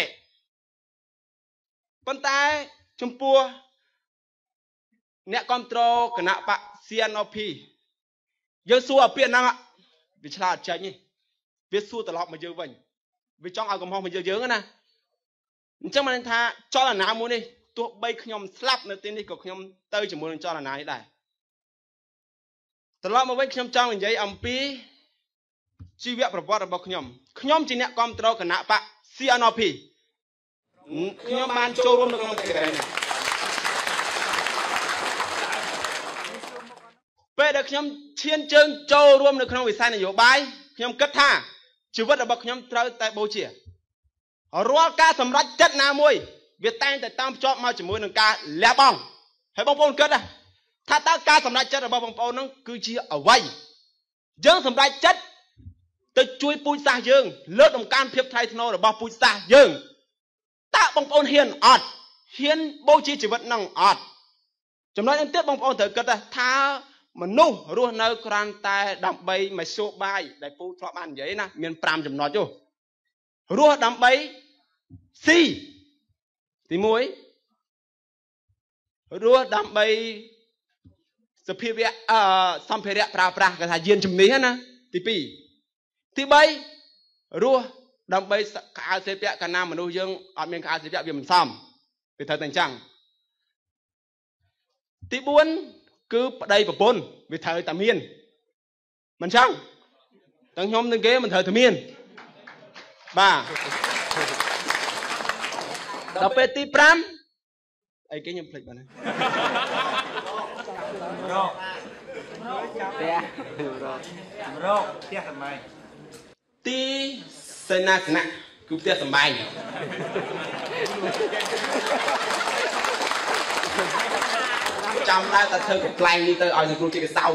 ប៉ុន្តែចំពោះអ្នកគ្រប់គ្រងគណៈបក សៀន អូ ភី យើងសួរអាពាក្យហ្នឹងវាឆ្លាតចេញវាសួរត្រឡប់មកយើងវិញវាចង់ឲ្យកំហុសមកយើងយើងណាអញ្ចឹងបានថាចលនាមួយនេះទោះបីខ្ញុំស្លាប់នៅទីនេះក៏ខ្ញុំទៅជាមួយនឹងចលនានេះដែរត្រឡប់មកវិញខ្ញុំចង់និយាយអំពីជីវប្រវត្តិរបស់ខ្ញុំខ្ញុំជាអ្នកគ្រប់គ្រងគណៈបក សៀន អូ ភី ខ្ញុំបានចូលរួមនៅក្នុងកិច្ចការនេះពេលដែលខ្ញុំឈានជើងចូលរួមនៅក្នុងវិស័យនយោបាយខ្ញុំគិតថាជីវិតរបស់ខ្ញុំត្រូវតែបូជារាល់ការសម្រេចចិត្តណាមួយវាតែងតែតាមភ្ជាប់មកជាមួយនឹងការលះបង់ហើយបងប្អូនគិតថាតើការសម្រេចចិត្តរបស់បងប្អូនហ្នឹងគឺជាអ្វីយើងសម្រេចចិត្តទៅជួយពូជសាសន៍យើងលើកតម្កើងភាពថ្លៃថ្នូររបស់ពូជសាសន៍យើងតើបងប្អូនហ៊ានអត់ហ៊ានបូជាជីវិតហ្នឹងអត់ចំណុចនេះទៀតបងប្អូនត្រូវគិតថាមនុស្សរស់នៅគ្រាន់តែដើម្បីមធ្យោបាយដែលពូធ្លាប់បាននិយាយណាមានប្រាំចំណុចទេរស់ដើម្បីស៊ីទីមួយរស់ដើម្បីសភាវៈអឺសម្ភារៈប្រើប្រាស់គេថាយានជំនិះណាទីពីរទីបីរស់ដើម្បីខោសេពៈកាលណាមនុស្សយើងអត់មានខោសេពៈវាមិនសមវាត្រូវតែអញ្ចឹងទីបួនគឺប្តីប្រពន្ធវាត្រូវតែមានមិនចឹងទាំងខ្ញុំទាំងគេមិនត្រូវតែមានបាទដល់ពេលទីប្រាំអីគេខ្ញុំភ្លេចបាទណារកផ្ទះរកផ្ទះសម្បែងទីសេនាសនៈគឺផ្ទះសម្បែងจำได้แต่เธอกับแปลงนี่เธอเอาอย่างครูจีกับเศร้า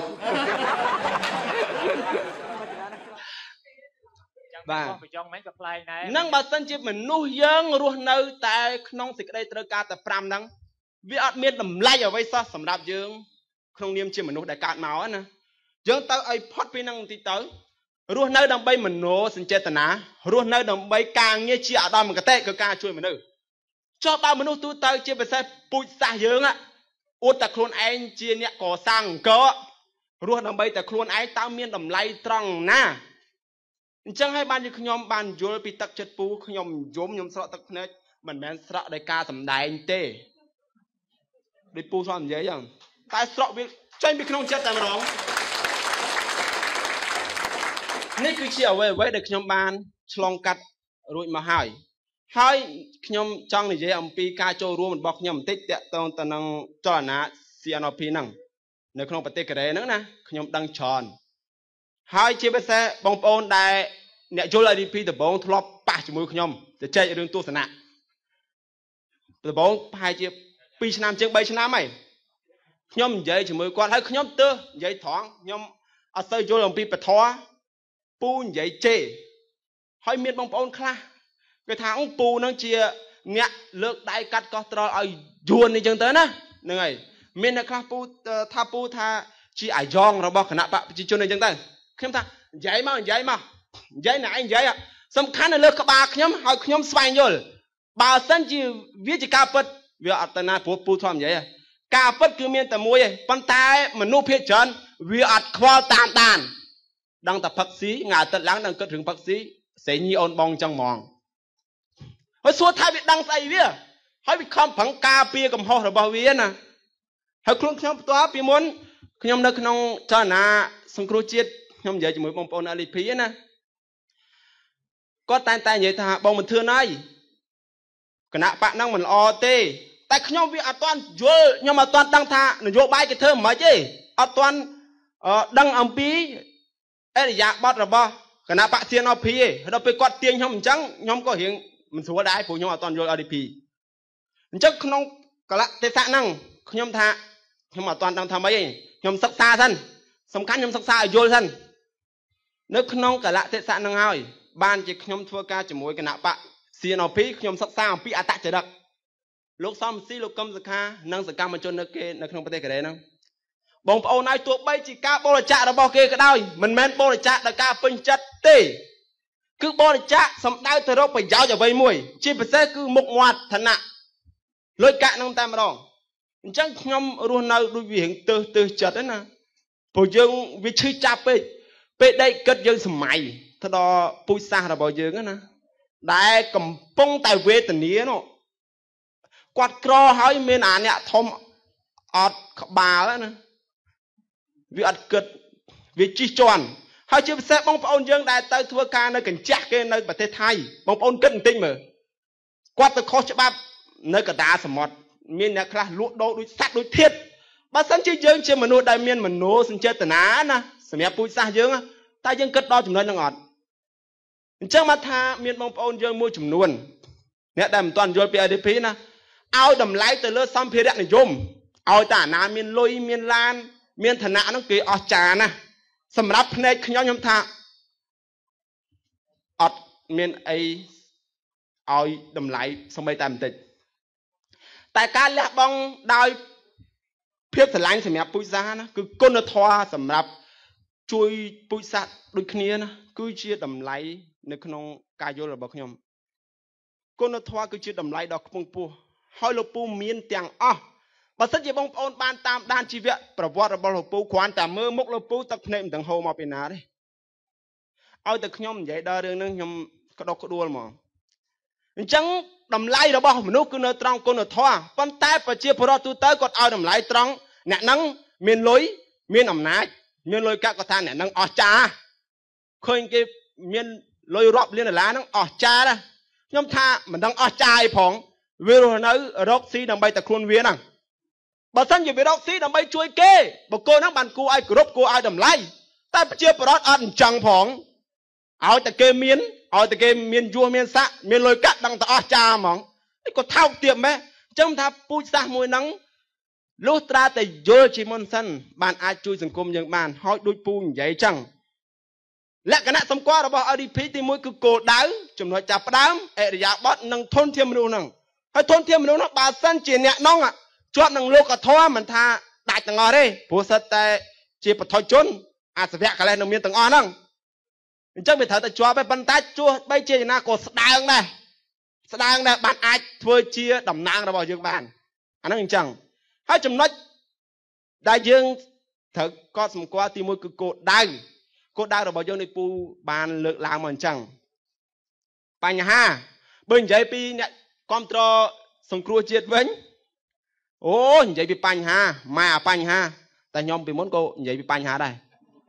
บ้านั่งบัดสันจีเหมือนนู้ยังรัวเนื้อแต่น้องสิกได้เตอการแต่ปรามนังวิอัดเมียนลำไล่เอาไว้ซะสำหรับยังคงเนียมจีเหมือนนู้ได้การเมาอ่ะนะยังเตอไอพอดไปนั่งตีเตอรัวเนื้อดำใบเหมือนโน้สินเจตนารัวเนื้อดำใบกลางเงี้ยเชี่ยดำมันกระเตะก็การช่วยเหมือนนู้ชอบเอาเหมือนนู้ตัวเตอจีไปใส่ปุ๋ยสายยังอ่ะอุตตะโคลนไอเจียเนี่ยก่อสร้างก็รัวดำใบแต่โคลนไอตามเมียนลำไล่ตรังนะจังให้บ้านยี่ขยมบ้านโยลปีตักจัดปูขยมโยมยมสระตักเนจมันแมนสระได้กาสำได้เต้ได้ปูซ้อนเยอะยังแต่สระวิใจมีขนมเจ็ดแต่มาร้องนี่คือเชี่ยวไว้ไว้เด็กขยมบ้านฉลองกัดรุ่ยมาหายให้ขยมจังในเยี่ยมปีกาโจรวมมันบอกขยมติดเตะตอนตอนนั้นจอนะเสียนอพีนั่งในขนมปฏิกระเดนั่งนะขยมดังชอนให้เชี่ยวไปเสบองปอนได้เนี่ยโจลาดีพีแต่บองทลบป่าจมูกขยมจะใจเรื่องตัวสนะแต่บองพายเชี่ยวปีชนามเชียงใบชนะไหมขยมใหญ่จมูกก่อนให้ขยมเตอใหญ่ท้องขยมอาศัยโจลาปีไปท้อปูใหญ่เจให้เมียนบองปอนคลาcái thángปูnăng chia nhẹ lược đại cắt có trò ở yuan này chẳng tới nè này miền này khácปูthaปูtha chỉ ai giong rồi bao khả năng bạn chỉ cho này chẳng tới khiêm tha giấy mà giấy mà giấy này anh giấy ạ sắm khăn là lược các bà khiêm hỏi khiêm xoay rồi bà sân chỉ viết chỉ cà phật việc ở tận nàyปูปูthòm giấy à cà phật cứ miền tầm môi bàn tay mà nô phiệt trơn việc ở khoa tàn tàn đang tập bác sĩ ngài tận láng đang cất hứng bác sĩ sẽ nhi ôn bong trong mòn hỏi số thái bị đăng say viết hỏi bị không phẳng cà pia cầm ho rồi bao viết nè hỏi khuôn nhóm toa pia muốn nhóm nước nông cho na sông cua chiết nhóm giờ chỉ mới bông bông ali pia nè có tay tay vậy thà bông mình thưa nói cái nạ bạn năng mình o tê tại nhóm viết à toàn vô nhưng mà toàn đăng thà nó vô bài cái thơm mà chứ à toàn đăng âm pi ấy dạ bớt rồi bao cái nạ bạn tiền o pia nóไปกดเตียงnhóm trắng nhóm có hiệnมันสัวได้ผู้ยมตอนโยอดีพีจักขนมกะละเตสะนั่งขยมทะขยมตอนตั้งทำไว้ขยมศึกษาท่านสำคัญขยมศึกษาโยท่านนึกขนมกะละเตสะนั่งเอาบ้านจะขยมทัวกาจมวยกันนะปะเสียนอพีขยมศึกษาปีอัตจะดักลูกซ้อมซีลูกกำสักขานั่งสักการมาจนนึกเกนึกขนมประเทศกันเลยนะบ่งเอานายตัวใบจีกาโบราณจ่าเราบอกเกก็ได้มันแม่นโบราณจ่าแต่กาเป็นจัดเต้คือบริจาคสำได้แต่เราไปยาวจากใบมวยชีพเสกคือมุกวัดธนะลอยกะน้องตามรองจังยมรู้นาดูวิเหงเตอเตอจัดนะพอยังวิชิจับไปไปได้เกิดยังสมัยถ้าดอปุยซาเราบอกยังนะได้กำปงแต่เวทนี้เนาะกวาดกรอให้เมนอ่านเนี่ยทอมอดบาแล้วนะวิอัดเกิดวิชิจวนให้ชีวิตเสบองปอนยังได้เตยทัวการในกันแจกในประเทศไทยบองปอนกันติ้งเหมือกวาดตะโคฉบับในกระดาษสมอดมีเนี่ยคลาลุโดดุสัตว์ดุเทียดบางสันจียังเชื่อมนุษย์ได้เมียนมนุษย์สัญเจตนานะสมัยปุยซายังแต่ยังเกิดดอจุดนั้นยังอดจังมาทาเมียนบองปอนยังมวยจุดนวลเนี่ยได้ตอนโยนไปอดีพีนะเอาดำไหลแต่เลือดซ้ำเพรียนิยมเอาแต่นาเมียนลอยเมียนลานเมียนธนาต้องเกี่ยอจานะสำหรับในขยมยมทาอดเมียนไอเอาดำไหลสมัยตามติดแต่การเลี้ยบองได้เพียบสลายสมัยปุยซานะคือก้นทอสำหรับช่วยปุยซาดุขเนียนะคือเชื่อดำไหลในขนมกายโยระบอกขยมก้นทอคือเชื่อดำไหลดอกปงปูให้เราปูเมียนเตียงอ้อภาษาจีบองปอนบานตามด้านชีวิตประวัติระบบปูขวานแต่เมื่อมุกเราปูตักเนมถึงโฮมาเป็นนาเลยเอาแต่ขยมใหญ่ดาเรื่องนึงขยมกระดกกระดวลมองจังดำไหลระบบมนุษย์คือเนื้อตรังก้นทอปันแต่ปัจเจียพอเราตัวเตยก็เอาดำไหลตรังเนี่ยนั่งเมียนลอยเมียนอำนาจเมียนลอยกะก็ทานเนี่ยนั่งอจ่าเคยเก็บเมียนลอยรอบเลี้ยนหลานนั่งอจ่าละยมท่ามันนั่งอจ่าผองเวโรนัยรกซีดำใบตะครุนเวียนังบางท่านอยู่ไปรอกซีดำไปช่วยเก้บอกโกนักบันกูไอ้กรบกูไอ้ดำไล่แต่เจี๊ยบรอดอันจังผองเอาแต่เกมีนឲ្យតែគេមានយួរមានស័កមានលុយកាក់ដឹងតែអស់ចាហ្មងក៏ថោកទៀតម៉េះអញ្ចឹងថាពូជសាសមួយហ្នឹងលុះត្រាតែយល់ជាមុនសិនបានអាចជួយសង្គមយើងបានហើយដូចពូនិយាយអញ្ចឹងលក្ខណៈសម្គាល់របស់ អេ ឌី ភី ទីមួយគឺគោលដៅចំណុចចាប់ផ្ដើមអរិយាប័ត្រនិងធនធានមនុស្សហ្នឹងហើយធនធានមនុស្សហ្នឹងបើសិនជាអ្នកនោះជាប់នឹងលោកធម៌មិនថាដាច់ទាំងអស់ទេព្រោះសិតតែជាបឋមជនអាសវៈកលេសនឹងមានទាំងអស់ហ្នឹងអញ្ចឹងវាត្រូវតែជាប់ហើយប៉ុន្តែជួសបីជាណាក៏ស្ដើងដែរស្ដើងដែរបានអាចធ្វើជាតំណាងរបស់យើងបានអាហ្នឹងអញ្ចឹងហើយចំណុចដែលយើងត្រូវកត់សម្គាល់ទីមួយគឺគោលដៅគោលដៅរបស់យើងនេះពូបានលើកឡើងមកអញ្ចឹងបញ្ហាបើនិយាយពីអ្នកគ្រប់គ្រងសង្គ្រោះជាតិវិញអូនិយាយពីបញ្ហាម៉ែអាបញ្ហាតែខ្ញុំពីមុនក៏និយាយពីបញ្ហាដែរ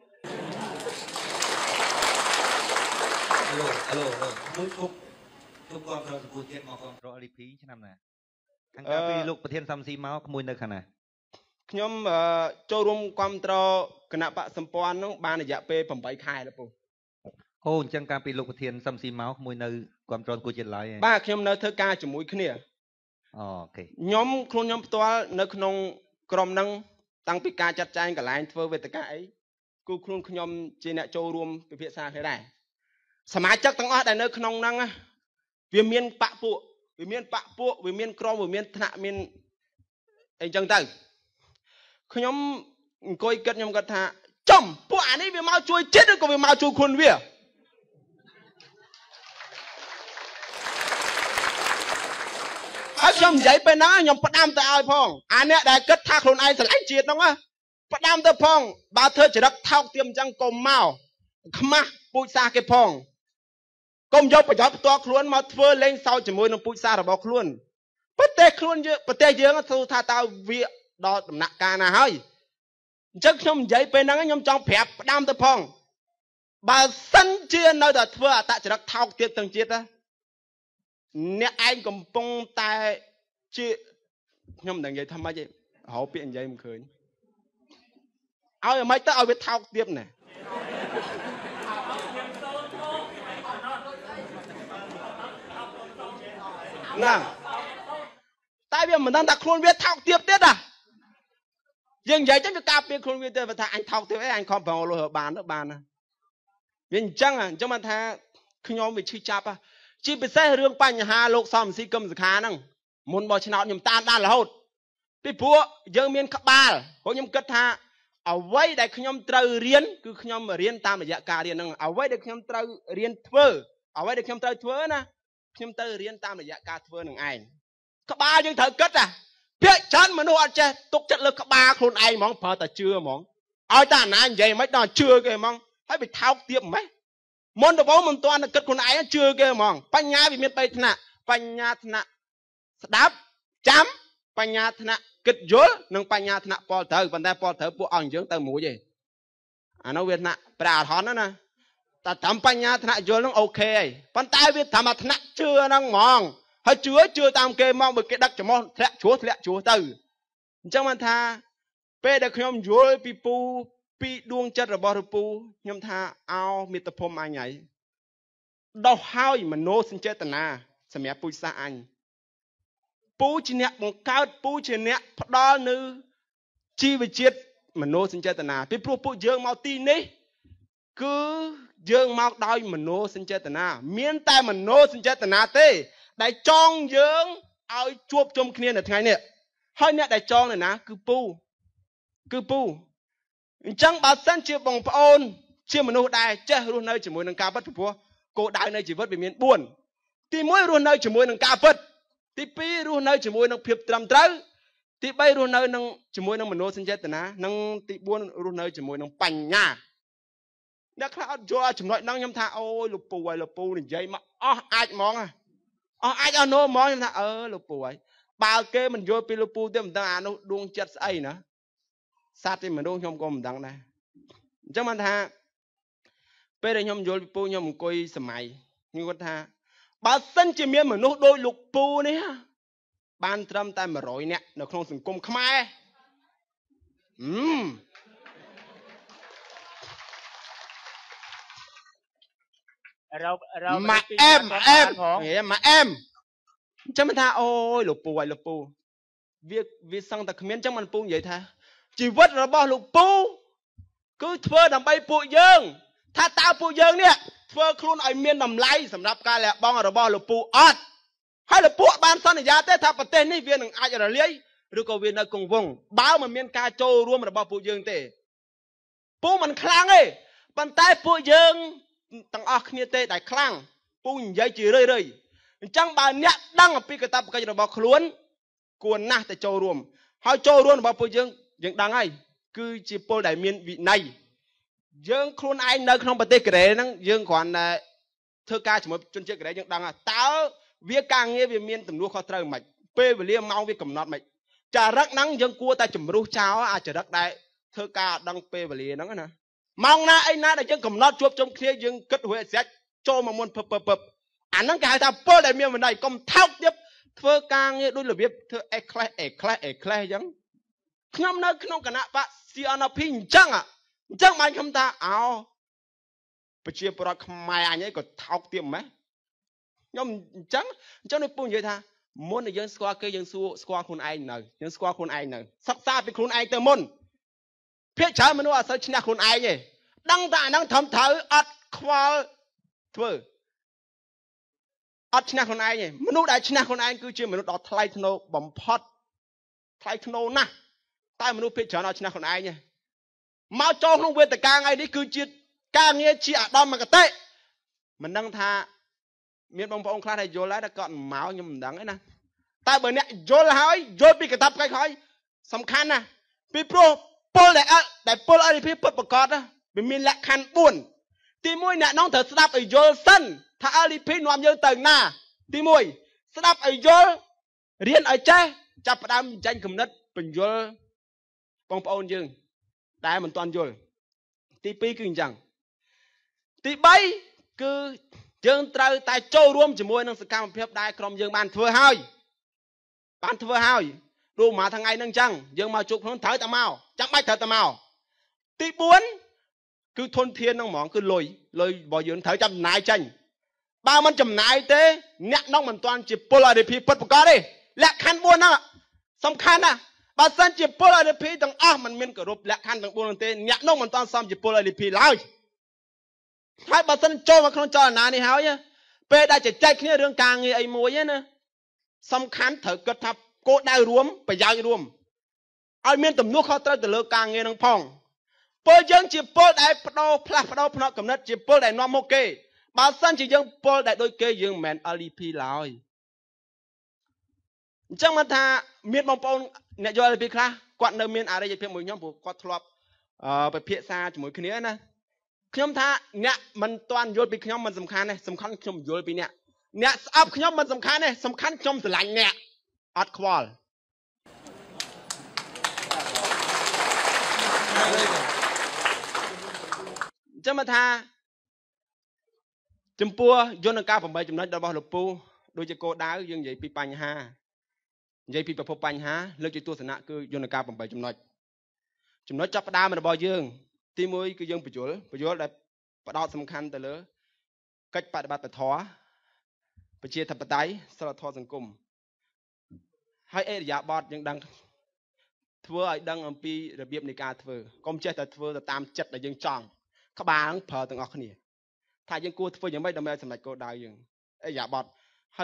អឡូអឡូមួយជប់ជប់គ្រប់គ្រងសង្គ្រោះជាតិមកគ្រប់គ្រង អេ ឌី ភី ឆ្នាំណាខាងកាលពីលោកប្រធានសំស៊ីមកក្មួយនៅខាងណាខ្ញុំចូលរួមគ្រប់គ្រងគណៈបកសម្ព័ន្ធនោះបានរយៈពេលeightខែแล้วពូអូអញ្ចឹងកាលពីលោកប្រធានសំស៊ីមកក្មួយនៅគ្រប់គ្រងសង្គ្រោះជាតិឡើយបាទខ្ញុំនៅធ្វើការជាមួយគ្នាអូខេខ្ញុំខ្លួនខ្ញុំផ្ទាល់នៅក្នុងក្រុមហ្នឹងតាំងពីការចាត់ចែងកន្លែងធ្វើវេទិកាអីគឺខ្លួនខ្ញុំជាអ្នកចូលរួមពិភាក្សាគ្នាដែរសមាជិកទាំងអស់ដែលនៅក្នុងហ្នឹងវាមានបកពួកវាមានបកពួកវាមានក្រុមវាមានថ្នាក់មានអីចឹងទៅខ្ញុំអង្គុយគិតខ្ញុំគាត់ថាចំពួកអានេះវាមកជួយចិត្តឬក៏វាមកជួយខ្លួនវាហើយខ្ញុំនិយាយពេលហ្នឹងខ្ញុំផ្ដាំទៅឲ្យផងអាអ្នកដែលគិតថាខ្លួនឯងស្រឡាញ់ជាតិហ្នឹងផ្ដាំទៅផងបើធ្វើចរិតថោកទាបអញ្ចឹងកុំមកខ្មាស់ពូជសាសគេផងកុំយកប្រយោជន៍ផ្ទាល់ខ្លួនមកធ្វើលេងសើចជាមួយនឹងពូជសាសរបស់ខ្លួនប្រទេសខ្លួនយើងប្រទេសយើងទូថាតើវាដល់ដំណាក់កាលណាហើយអញ្ចឹងខ្ញុំនិយាយពេលហ្នឹងខ្ញុំចង់ប្រាប់ផ្ដាំទៅផងបើសិនជានៅតែធ្វើអតចរិតថោកទាបទាំងជាតិអ្នកឯងកំពុងតែជាខ្ញុំមិនដឹងនិយាយថាម៉េចទេរហូតពាក្យនិយាយមិនឃើញឲ្យអ្មេចទៅឲ្យវាថោកទាបណាណាតែវាមិនដឹងថាខ្លួនវាថោកទាបទៀតណាយើងនិយាយទៅវាការពារខ្លួនវាទៅថាអញថោកទាបអីអញខំប្រងលុយបានទៅបានណាវាអញ្ចឹងអញ្ចឹងបានថាខ្ញុំវាឈឺចាប់ជាពិសេសរឿងបញ្ហាលោកសំស៊ីកឹមសុខាហ្នឹងមុនបោះឆ្នោតខ្ញុំតាមដានរហូតពីព្រោះយើងមានក្បាលព្រោះខ្ញុំគិតថាអ្វីដែលខ្ញុំត្រូវរៀនគឺខ្ញុំរៀនតាមរយៈការរៀនហ្នឹងអ្វីដែលខ្ញុំត្រូវរៀនធ្វើអ្វីដែលខ្ញុំត្រូវធ្វើណាខ្ញុំត្រូវរៀនតាមរយៈការធ្វើនឹងឯងក្បាលយើងត្រូវគិតណាភាគច្រើនមនុស្សអត់ចេះទុកចិត្តលើក្បាលខ្លួនឯងហ្មងប្រើតែជឿហ្មងឲ្យតែអាណានិយាយមិនដល់ជឿគេហ្មងហើយវាថោកទាបហ្មងមុនដំបូងមិនទាន់គិតខ្លួនឯងជឿគេហ្មងបញ្ញាវាមានបីថ្នាក់បញ្ញាថ្នាក់ស្ដាប់ចាំបញ្ញាថ្នាក់គិតយល់និងបញ្ញាថ្នាក់ពលត្រូវប៉ុន្តែពលត្រូវពួកអង្គយើងទៅមួយទេអានោះវាថ្នាក់ព្រះអរហន្តណាតែតាមបញ្ញាថ្នាក់យល់នឹងអូខេហើយប៉ុន្តែវាតាមថ្នាក់ជឿហ្នឹងហ្មងហើយជឿជឿតាមគេមកបើគេដឹកចំោះធ្លាក់ជ្រោះធ្លាក់ជ្រោះទៅអញ្ចឹងបានថាពេលដែលខ្ញុំយល់ពីពូពីដួងចិត្តរបស់រពូខ្ញុំថាអោមេត្តភូមិអញហើយដោះហើយមโนសញ្ចេតនាសម្រាប់ពូជសាសអញពូជាអ្នកបង្កើតពូជាអ្នកផ្ដល់នៅជីវជាតិមโนសញ្ចេតនាពីព្រោះពួកយើងមកទីនេះគឺយើងមកដោយមโนសញ្ចេតនាមានតែមโนសញ្ចេតនាទេដែលចងយើងឲ្យជួបជុំគ្នានៅថ្ងៃនេះហើយអ្នកដែលចងនៅណាគឺពូគឺពូអញ្ចឹងបើសិនជាបងប្អូនជាមនុស្សដែលចេះរស់នៅជាមួយនឹងការពិតព្រោះគោលដៅនៃជីវិតវាមានfourទីoneរស់នៅជាមួយនឹងការពិតទីtwoរស់នៅជាមួយនឹងភាពត្រឹមត្រូវទីthreeរស់នៅនឹងជាមួយនឹងមនោសញ្ចេតនានិងទីfourរស់នៅជាមួយនឹងបញ្ញាអ្នកខ្លះអត់យល់ចំណុចហ្នឹងខ្ញុំថាអូយលោកពូហើយលោកពូនិយាយមកអស់អាចហ្មងអស់អាចអស់នោះហ្មងខ្ញុំថាអឺលោកពូហើយបើគេមិនយល់ពីលោកពូទេមិនដឹងអានោះដួងចិត្តស្អីណាសត្វទីមនុស្សខ្ញុំក៏មិនដឹងដែរអញ្ចឹងបានថាពេលដែលខ្ញុំយល់ពីពូខ្ញុំអង្គុយសម័យខ្ញុំគាត់ថាបើសិនជាមានមនុស្សដូចលោកពូនេះបានត្រឹមតែone hundredនាក់នៅក្នុងសង្គមខ្មែរហឹមเราเรามาปีเอ็มการเอ็มของเฮ้ยมาเอ็มจังมันท่าโอ้ยลูกปูไอ้ลูกปูเวียเวียสังแต่ขมิ้นจังมันปูใหญ่ท่าชีวิตเราบอกลูกปูcứ ធ្វើដើម្បីពួកយើងថាតើពួកយើងនេះធ្វើខ្លួនឲ្យមានតម្លៃសម្រាប់ការលះបង់របស់លោកពូអត់ហើយលោកពូបានសន្យាទេថាប្រទេសនេះវានឹងអាចរលាយឬក៏វានៅគង់វង្សបើមិនមានការចូលរួមរបស់ពួកយើងទេពូមិនខ្លាំងទេប៉ុន្តែពួកយើងទាំងអស់គ្នាទេដែលខ្លាំងពូនិយាយជារឿយរឿយអញ្ចឹងបើអ្នកដឹងអំពីកាតព្វកិច្ចរបស់ខ្លួនគួរណាស់តែចូលរួមហើយចូលរួមរបស់ពួកយើងយើងដឹងហើយគឺជាពលដែលមានវិន័យយើងខ្លួនឯងនៅក្នុងប្រទេសកូរ៉េហ្នឹងយើងគ្រាន់តែធ្វើការជាមួយជនជាតិកូរ៉េយើងដឹងថាតើវាការងារវាមានទំនួលខុសត្រូវមិនពេលវេលាម៉ោងវាកំណត់មិនចរិតហ្នឹងយើងគួរតែជំរុះចោលអាចរិតដែលធ្វើការដឹងពេលវេលាហ្នឹងណាម៉ោងណាអីណាដែលយើងកំណត់ជួបជុំគ្នាយើងគិតរួចឲ្យស្រេចចូលមកមុនពឹបពឹបពឹបអាហ្នឹងគេហៅថាពលដែលមានវិន័យកុំថោកទៀតធ្វើការងារដូចរបៀបធ្វើអេក្លេសអេក្លេសអេក្លេសអញ្ចឹងខ្ញុំនៅក្នុងគណៈបក ซี អេន พี អញ្ចឹងអញ្ចឹងបានខ្ញុំថាអោប្រជាពលរដ្ឋខ្មែរអញឯងក៏ថោកទៀតម៉េះខ្ញុំអញ្ចឹងអញ្ចឹងនេះពូនិយាយថាមុនដែលយើងស្គាល់គេយើងសួរស្គាល់ខ្លួនឯងនៅយើងស្គាល់ខ្លួនឯងនៅសិក្សាពីខ្លួនឯងទៅមុនភាគច្រើនមនុស្សអត់សូវឈ្នះខ្លួនឯងទេដឹងតែអាហ្នឹងត្រឹមត្រូវអត់ខ្វល់ធ្វើអត់ឈ្នះខ្លួនឯងទេមនុស្សដែលឈ្នះខ្លួនឯងគឺជាមនុស្សដ៏ថ្លៃថ្នូរបំផុតថ្លៃថ្នូរណាស់តែមនុស្សភាគច្រើនអត់ឈ្នះខ្លួនឯងទេមកចូលក្នុងវេទិកាថ្ងៃនេះគឺជាការងារជាអាដាមមកតិមិនដឹងថាមានបងប្អូនខ្លះដែលយល់ដែរតែគាត់មិនមកខ្ញុំមិនដឹងទេណាតែបើអ្នកយល់ហើយយល់ពីកាតព្វកិច្ចហើយសំខាន់ណាស់ពីព្រោះពលដែលដែលពល អារ ឌី พี ពិតប្រាកដវាមានលក្ខខណ្ឌបួនទីមួយអ្នកនងត្រូវស្ដាប់ឲ្យយល់សិនថា អារ ឌី พี នាំយើងទៅណាទីមួយស្ដាប់ឲ្យយល់រៀនឲ្យចេះចាប់ផ្ដើមចាញ់គំនិតបញ្យល់បងប្អូនយើងតែមិនទាន់យល់ទីពីរគឺអញ្ចឹងទីបីគឺយើងត្រូវតែចូលរួមជាមួយនឹងសកម្មភាពដែលក្រុមយើងបានធ្វើហើយបានធ្វើហើយរួមមកថ្ងៃហ្នឹងអញ្ចឹងយើងមកជួបខ្លួនត្រូវតែមកចាំបាច់ត្រូវតែមកទីបួនគឺធនធានហ្នឹងហ្មងគឺលុយលុយរបស់យើងត្រូវចាំចំណាយចេញបើមិនចំណាយទេអ្នកនោះមិនទាន់ជាពល អារ ឌី พี ពិតប្រាកដទេលក្ខខណ្ឌបួនហ្នឹងសំខាន់ណាស់បើសិនជាពល អារ ឌី พี ទាំងអស់មិនមានគោរពលក្ខខណ្ឌទាំងបួននោះទេអ្នកនោះមិនទាន់សមជាពល អារ ឌី พี ឡើយហើយបើសិនចូលមកក្នុងចលនានេះហើយពេលដែលចែកគ្នារឿងការងារអីមួយណាសំខាន់ត្រូវគិតថាគោលដៅរួមប្រយោជន៍រួមឲ្យមានទំនួលខុសត្រូវទៅលើការងារនឹងផងពលយើងជាពលដែលបដូរផ្លាស់ប្ដូរផ្នែកកំណត់ជាពលដែលនាំមកគេបើសិនជាយើងពលដែលដូចគេយើងមិនមែន អារ ឌី พี ឡើយអញ្ចឹងមកថាមានបងប្អូនអ្នកយក អារ ឌី พี ខ្លះគាត់នៅមានអរិយភាពមួយខ្ញុំព្រោះគាត់ធ្លាប់អឺពិភាក្សាជាមួយគ្នាណាខ្ញុំថាអ្នកមិនទាន់យល់ពីខ្ញុំមិនសំខាន់ទេសំខាន់ខ្ញុំយល់ពីអ្នកអ្នកស្អប់ខ្ញុំមិនសំខាន់ទេសំខាន់ខ្ញុំស្រឡាញ់អ្នកអត់ខ្វល់ចាំមកថាចំពោះយន្តការប្រាំបីចំណុចរបស់លោកពូដូចជាគោលដៅយើងនិយាយពីបញ្ហានិយាយពីប្រភពបញ្ហាលើកជាទស្សនៈគឺយន្តការប្រាំបីចំណុចចំណុចចាប់ផ្ដើមរបស់យើងទីមួយគឺយើងបញ្យល់បញ្យល់ដែលផ្ដោតសំខាន់ទៅលើកិច្ចបដិបត្តិធម៌ប្រជាធិបតេយ្យសិលធម៌សង្គមហើយអេរយាប័តយើងដឹងធ្វើឲ្យដឹងអំពីរបៀបនៃការធ្វើកុំចេះតែធ្វើទៅតាមចិត្តដែលយើងចង់ក្បាលនឹងប្រើទាំងអស់គ្នាថាយើងគួរធ្វើយ៉ាងម៉េចដើម្បីឲ្យសម្រេចគោលដៅយើងអេរយាប័តហើយ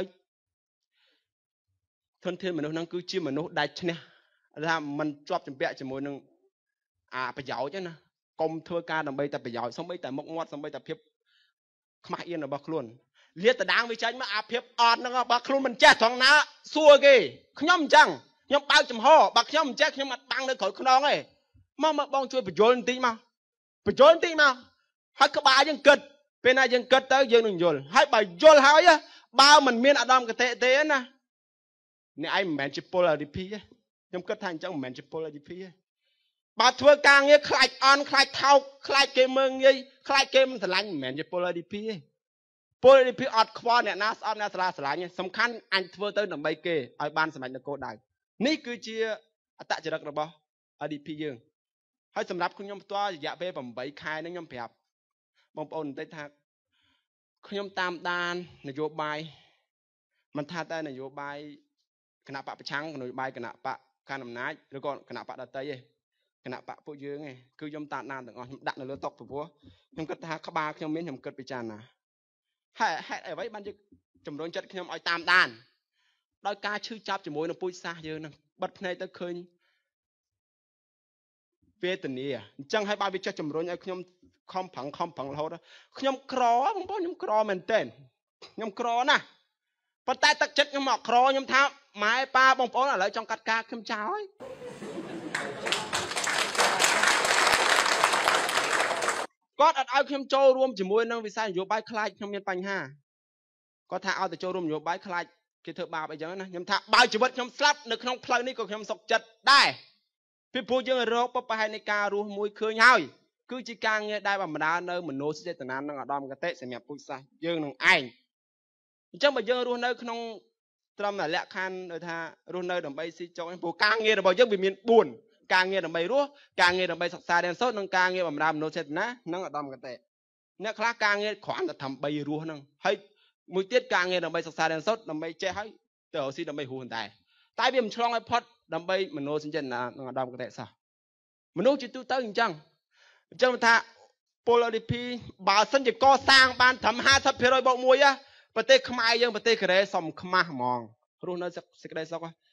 ធនធានមនុស្សហ្នឹងគឺជាមនុស្សដែលឈ្នះថាមិនជាប់ជំពាក់ជាមួយនឹងអាប្រយោជន៍ទេណាកុំធ្វើការដើម្បីតែប្រយោជន៍សូម្បីតែមុខមាត់សូម្បីតែភាពខ្មាស់អៀនរបស់ខ្លួនលាតតដាងវាចាញ់មកអាភាពអត់ហ្នឹងបើខ្លួនមិនចេះត្រង់ណាសួរគេខ្ញុំអញ្ចឹងខ្ញុំបើកចំហបើខ្ញុំមិនចេះខ្ញុំអត់បាំងនៅក្រោយខ្នងទេមកមកបងជួយបញ្យល់បន្តិចមកបញ្យល់បន្តិចមកហើយក្បាលយើងគិតពេលណាយើងគិតទៅយើងនឹងយល់ហើយបើយល់ហើយបើមិនមានអាដាមគតិទេណាអ្នកឯងមិនមែនជាពល អារ ឌី พี ទេខ្ញុំគិតថាអញ្ចឹងមិនមែនជាពល អារ ឌី พี ទេបើធ្វើការងារខ្លាចអន់ខ្លាចថោកខ្លាចគេមើងងាយខ្លាចគេមិនស្រឡាញ់មិនមែនជាពល អារ ឌី พี ទេពល អារ ឌី พี អត់ខ្វល់អ្នកណាស្អប់អ្នកស្លាស្រឡាញ់សំខាន់អញធ្វើទៅដើម្បីគេឲ្យបានសម្រេចនូវគោលដៅនេះគឺជាអត្តចរិតរបស់ អារ ឌី พี យើងហើយសម្រាប់ខ្ញុំផ្ទាល់រយៈពេលប្រាំបីខែនេះខ្ញុំប្រាប់បងប្អូនបន្តិចថាខ្ញុំតាមដាននយោបាយមិនថាតែនយោបាយគណៈបកប្រឆាំងនយោបាយគណៈបកកាន់អំណាចឬក៏គណៈបកដតីទេគណៈបកពួកយើងឯងគឺខ្ញុំតាមដានទាំងអស់ខ្ញុំដាក់នៅលើតុពីព្រោះខ្ញុំគិតថាក្បាលខ្ញុំមានខ្ញុំគិតពិចារណាហេតុហេតុអ្វីបានជាជំរុញចិត្តខ្ញុំឲ្យតាមដានដោយការឈឺចាប់ជាមួយនឹងពូជសាសន៍យើងនឹងបិទភ្នែកទៅឃើញវេទនាអញ្ចឹងហើយបើវាចេះជំរុញឲ្យខ្ញុំខំប្រឹងខំប្រឹងរហូតខ្ញុំក្របងប្អូនខ្ញុំក្រមែនទែនខ្ញុំក្រណាស់ប៉ុន្តែទឹកចិត្តខ្ញុំមកក្រខ្ញុំថាម៉ែប៉ាបងប្អូនឥឡូវចង់កាត់ការខ្ញុំចោលហើយគាត់អត់ឲ្យខ្ញុំចូលរួមជាមួយនឹងវិស័យនយោបាយខ្លាចខ្ញុំមានបញ្ហាគាត់ថាឲ្យទៅចូលរួមនយោបាយខ្លាចគេធ្វើបាបអីចឹងណាខ្ញុំថាបើជីវិតខ្ញុំស្លាប់នៅក្នុងផ្លូវនេះក៏ខ្ញុំសុខចិត្តដែរពីព្រោះយើងរកប្រហែលនៃការរស់មួយឃើញហើយគឺជាការងារដែលបំរើនៅមនោសញ្ចេតនានិងឧត្តមគតិសម្រាប់ពូជសាសន៍យើងនឹងឯងអញ្ចឹងបើយើងរស់នៅក្នុងត្រឹមតែលក្ខខណ្ឌដូចថារស់នៅដើម្បីស៊ីចុកព្រោះការងាររបស់យើងវាមានបួនការងារដើម្បីរស់ការងារដើម្បីសិក្សារៀនសូត្រនិងការងារបម្រើមនោសញ្ចេតនានិងឧត្តមគតិអ្នកខ្លះការងារគ្រាន់តែដើម្បីរស់ហ្នឹងហើយមួយទៀតការងារដើម្បីសិក្សារៀនសូត្រដើម្បីចេះហើយទៅរកស៊ីដើម្បីរស់ដែរតែវាមិនឆ្លងឲ្យផុតដើម្បីមនោសញ្ចេតនានិងឧត្តមគតិសោះមនុស្សជាទូទៅអញ្ចឹងអញ្ចឹងថាពល đê pê បើសិនជាកសាងបានត្រឹម ห้าสิบភាគរយ បូកមួយប្រទេសខ្មែរយើងប្រទេសកូរ៉េសុំខ្មាស់ហ្មងរស់នៅសេចក្តីសុខ